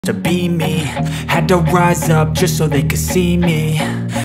To be me, had to rise up just so they could see me.